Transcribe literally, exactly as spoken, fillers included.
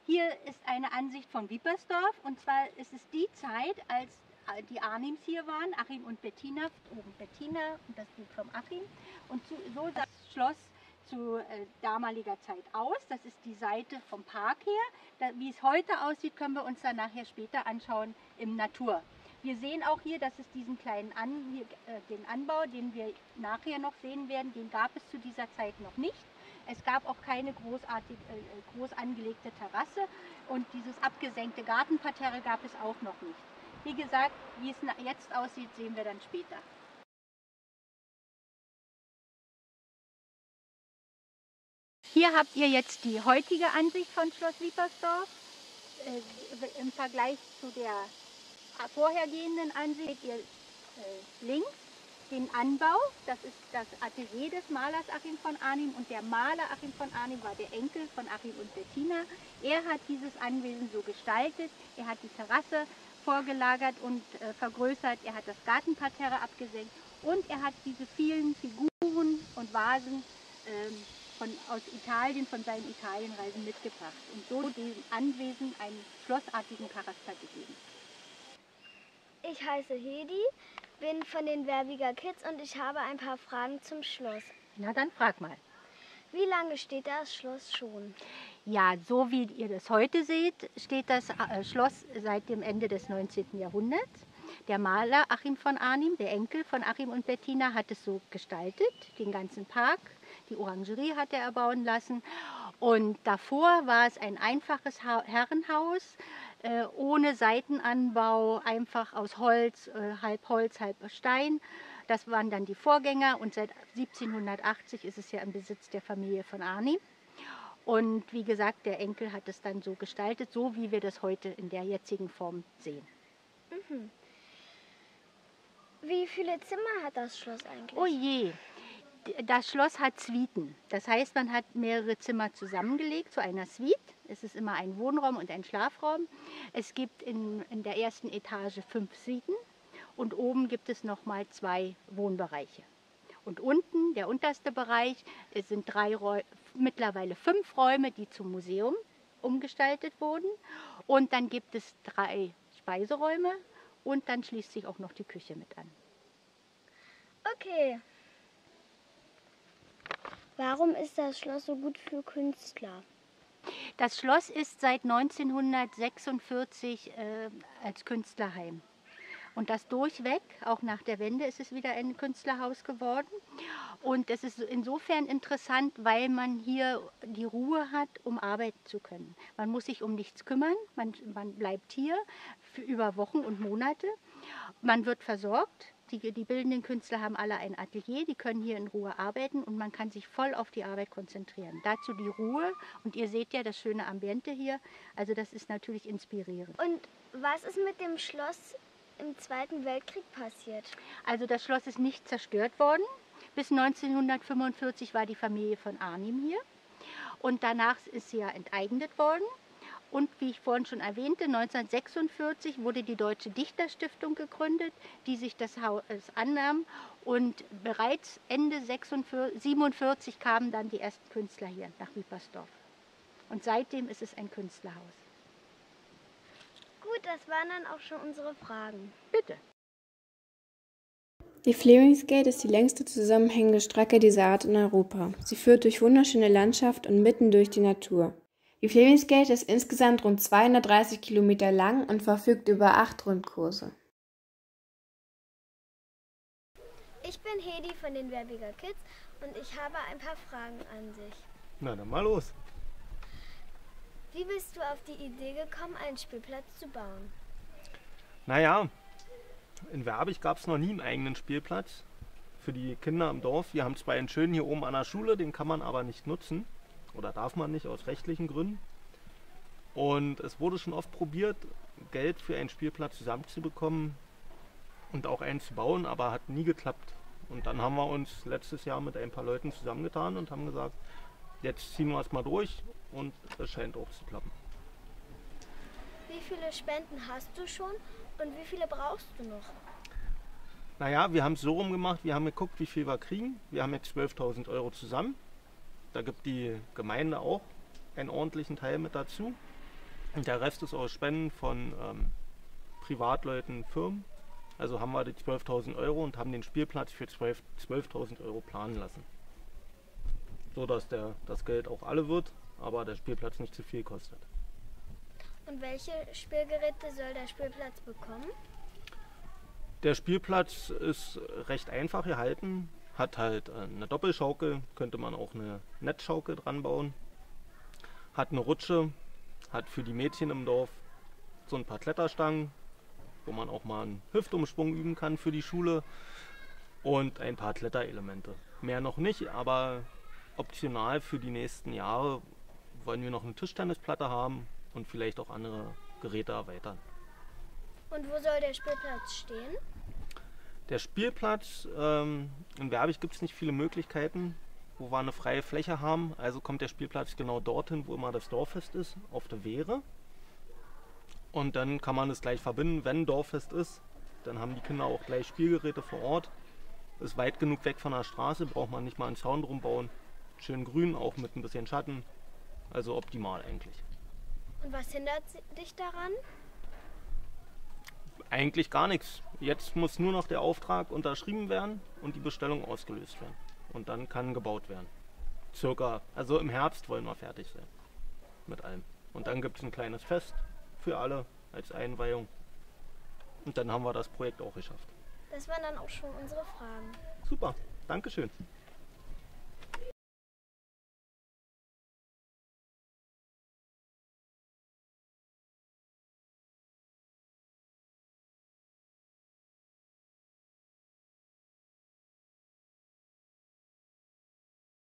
Hier ist eine Ansicht von Wippersdorf, und zwar ist es die Zeit, als die Arnims hier waren, Achim und Bettina, oben Bettina und das Bild vom Achim. Und zu, so sah das Schloss zu äh, damaliger Zeit aus. Das ist die Seite vom Park her. Da, wie es heute aussieht, können wir uns dann nachher später anschauen im Natur. Wir sehen auch hier, dass es diesen kleinen An, hier, äh, den Anbau, den wir nachher noch sehen werden, den gab es zu dieser Zeit noch nicht. Es gab auch keine großartig, äh, groß angelegte Terrasse, und dieses abgesenkte Gartenparterre gab es auch noch nicht. Wie gesagt, wie es jetzt aussieht, sehen wir dann später. Hier habt ihr jetzt die heutige Ansicht von Schloss Wippersdorf. Äh, Im Vergleich zu der vorhergehenden Ansicht seht ihr äh, links den Anbau. Das ist das Atelier des Malers Achim von Arnim, und der Maler Achim von Arnim war der Enkel von Achim und Bettina. Er hat dieses Anwesen so gestaltet. Er hat die Terrasse vorgelagert und äh, vergrößert. Er hat das Gartenparterre abgesenkt, und er hat diese vielen Figuren und Vasen ähm, von, aus Italien, von seinen Italienreisen mitgebracht und so dem Anwesen einen schlossartigen Charakter gegeben. Ich heiße Hedi, bin von den Werbiger Kids und ich habe ein paar Fragen zum Schloss. Na dann frag mal. Wie lange steht das Schloss schon? Ja, so wie ihr das heute seht, steht das Schloss seit dem Ende des neunzehnten Jahrhunderts. Der Maler Achim von Arnim, der Enkel von Achim und Bettina, hat es so gestaltet, den ganzen Park. Die Orangerie hat er erbauen lassen. Und davor war es ein einfaches Herrenhaus, äh, ohne Seitenanbau, einfach aus Holz, äh, halb Holz, halb Stein. Das waren dann die Vorgänger, und seit siebzehnhundertachtzig ist es ja im Besitz der Familie von Arnim. Und wie gesagt, der Enkel hat es dann so gestaltet, so wie wir das heute in der jetzigen Form sehen. Mhm. Wie viele Zimmer hat das Schloss eigentlich? Oh je, das Schloss hat Suiten. Das heißt, man hat mehrere Zimmer zusammengelegt zu einer Suite. Es ist immer ein Wohnraum und ein Schlafraum. Es gibt in, in der ersten Etage fünf Suiten, und oben gibt es nochmal zwei Wohnbereiche. Und unten, der unterste Bereich, es sind drei Räume, mittlerweile fünf Räume, die zum Museum umgestaltet wurden. Und dann gibt es drei Speiseräume, und dann schließt sich auch noch die Küche mit an. Okay. Warum ist das Schloss so gut für Künstler? Das Schloss ist seit neunzehnhundertsechsundvierzig äh, als Künstlerheim. Und das durchweg, auch nach der Wende ist es wieder ein Künstlerhaus geworden. Und es ist insofern interessant, weil man hier die Ruhe hat, um arbeiten zu können. Man muss sich um nichts kümmern, man, man bleibt hier für über Wochen und Monate. Man wird versorgt. Die, die bildenden Künstler haben alle ein Atelier, die können hier in Ruhe arbeiten, und man kann sich voll auf die Arbeit konzentrieren. Dazu die Ruhe, und ihr seht ja das schöne Ambiente hier, also das ist natürlich inspirierend. Und was ist mit dem Schloss im Zweiten Weltkrieg passiert? Also das Schloss ist nicht zerstört worden. Bis neunzehnhundertfünfundvierzig war die Familie von Arnim hier, und danach ist sie ja enteignet worden. Und wie ich vorhin schon erwähnte, neunzehnhundertsechsundvierzig wurde die Deutsche Dichterstiftung gegründet, die sich das Haus annahm. Und bereits Ende siebenundvierzig kamen dann die ersten Künstler hier nach Wippersdorf. Und seitdem ist es ein Künstlerhaus. Gut, das waren dann auch schon unsere Fragen. Bitte. Die Flemingsgate ist die längste zusammenhängende Strecke dieser Art in Europa. Sie führt durch wunderschöne Landschaft und mitten durch die Natur. Die Flemingsgate ist insgesamt rund zweihundertdreißig Kilometer lang und verfügt über acht Rundkurse. Ich bin Hedi von den Werbiger Kids und ich habe ein paar Fragen an dich. Na, dann mal los. Wie bist du auf die Idee gekommen, einen Spielplatz zu bauen? Naja, in Werbig gab es noch nie einen eigenen Spielplatz für die Kinder im Dorf. Wir haben zwar einen schönen hier oben an der Schule, den kann man aber nicht nutzen. Oder darf man nicht, aus rechtlichen Gründen. Und es wurde schon oft probiert, Geld für einen Spielplatz zusammenzubekommen und auch einen zu bauen, aber hat nie geklappt. Und dann haben wir uns letztes Jahr mit ein paar Leuten zusammengetan und haben gesagt, jetzt ziehen wir es mal durch, und es scheint auch zu klappen. Wie viele Spenden hast du schon und wie viele brauchst du noch? Naja, wir haben es so rum gemacht, wir haben geguckt, wie viel wir kriegen. Wir haben jetzt zwölftausend Euro zusammen. Da gibt die Gemeinde auch einen ordentlichen Teil mit dazu. Und der Rest ist aus Spenden von ähm, Privatleuten, Firmen. Also haben wir die zwölftausend Euro und haben den Spielplatz für zwölftausend Euro planen lassen. So dass der, das Geld auch alle wird, aber der Spielplatz nicht zu viel kostet. Und welche Spielgeräte soll der Spielplatz bekommen? Der Spielplatz ist recht einfach gehalten, hat halt eine Doppelschaukel, könnte man auch eine Netzschaukel dran bauen, hat eine Rutsche, hat für die Mädchen im Dorf so ein paar Kletterstangen, wo man auch mal einen Hüftumsprung üben kann für die Schule und ein paar Kletterelemente. Mehr noch nicht, aber optional für die nächsten Jahre wollen wir noch eine Tischtennisplatte haben und vielleicht auch andere Geräte erweitern. Und wo soll der Spielplatz stehen? Der Spielplatz, ähm, in Werbig gibt es nicht viele Möglichkeiten, wo wir eine freie Fläche haben. Also kommt der Spielplatz genau dorthin, wo immer das Dorffest ist, auf der Wehre. Und dann kann man es gleich verbinden, wenn Dorffest ist. Dann haben die Kinder auch gleich Spielgeräte vor Ort. Ist weit genug weg von der Straße, braucht man nicht mal einen Zaun drum bauen. Schön grün, auch mit ein bisschen Schatten. Also optimal eigentlich. Und was hindert dich daran? Eigentlich gar nichts. Jetzt muss nur noch der Auftrag unterschrieben werden und die Bestellung ausgelöst werden. Und dann kann gebaut werden. Circa, also im Herbst wollen wir fertig sein. Mit allem. Und dann gibt es ein kleines Fest für alle als Einweihung. Und dann haben wir das Projekt auch geschafft. Das waren dann auch schon unsere Fragen. Super, Dankeschön.